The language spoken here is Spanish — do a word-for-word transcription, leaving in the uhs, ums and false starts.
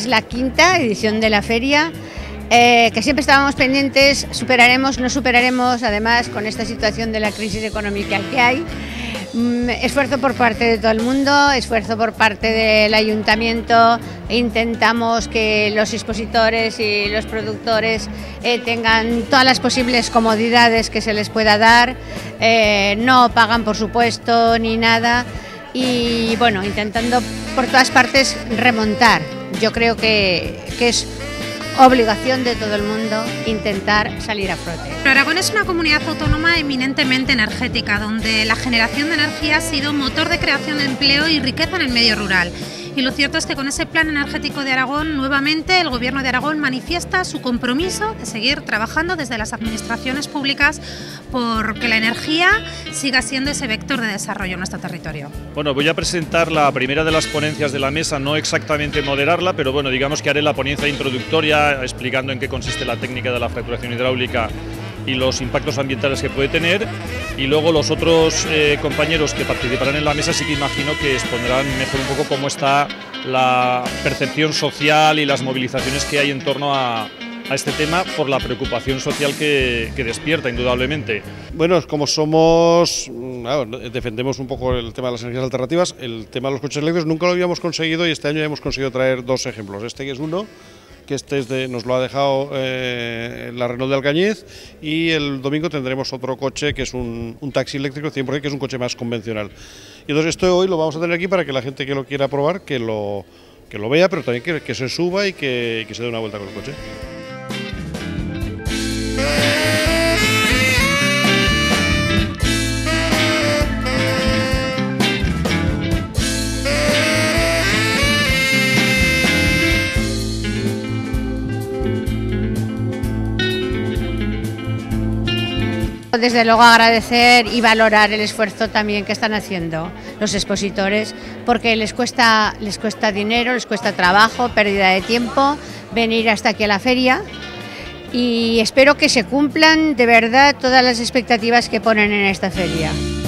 la quinta edición de la feria, eh, que siempre estábamos pendientes, superaremos, no superaremos, además con esta situación de la crisis económica que hay. Mm, esfuerzo por parte de todo el mundo, esfuerzo por parte del ayuntamiento. Intentamos que los expositores y los productores eh, tengan todas las posibles comodidades que se les pueda dar, eh, no pagan por supuesto ni nada, y bueno, intentando por todas partes remontar. Yo creo que, que es obligación de todo el mundo intentar salir a flote. Aragón es una comunidad autónoma eminentemente energética, donde la generación de energía ha sido motor de creación de empleo y riqueza en el medio rural. Y lo cierto es que con ese plan energético de Aragón, nuevamente el Gobierno de Aragón manifiesta su compromiso de seguir trabajando desde las administraciones públicas por que la energía siga siendo ese vector de desarrollo en nuestro territorio. Bueno, voy a presentar la primera de las ponencias de la mesa, no exactamente moderarla, pero bueno, digamos que haré la ponencia introductoria explicando en qué consiste la técnica de la fracturación hidráulica y los impactos ambientales que puede tener, y luego los otros eh, compañeros que participarán en la mesa sí que imagino que expondrán mejor un poco cómo está la percepción social y las movilizaciones que hay en torno a, a este tema por la preocupación social que, que despierta indudablemente. Bueno, como somos, claro, defendemos un poco el tema de las energías alternativas, el tema de los coches eléctricos nunca lo habíamos conseguido y este año ya hemos conseguido traer dos ejemplos, este que es uno, que este es de, nos lo ha dejado eh, la Renault de Alcañiz, y el domingo tendremos otro coche que es un, un taxi eléctrico cien por cien, que es un coche más convencional. Y entonces esto hoy lo vamos a tener aquí para que la gente que lo quiera probar, que lo, que lo vea, pero también que, que se suba y que, que se dé una vuelta con el coche. Desde luego agradecer y valorar el esfuerzo también que están haciendo los expositores, porque les cuesta, les cuesta dinero, les cuesta trabajo, pérdida de tiempo, venir hasta aquí a la feria, y espero que se cumplan de verdad todas las expectativas que ponen en esta feria.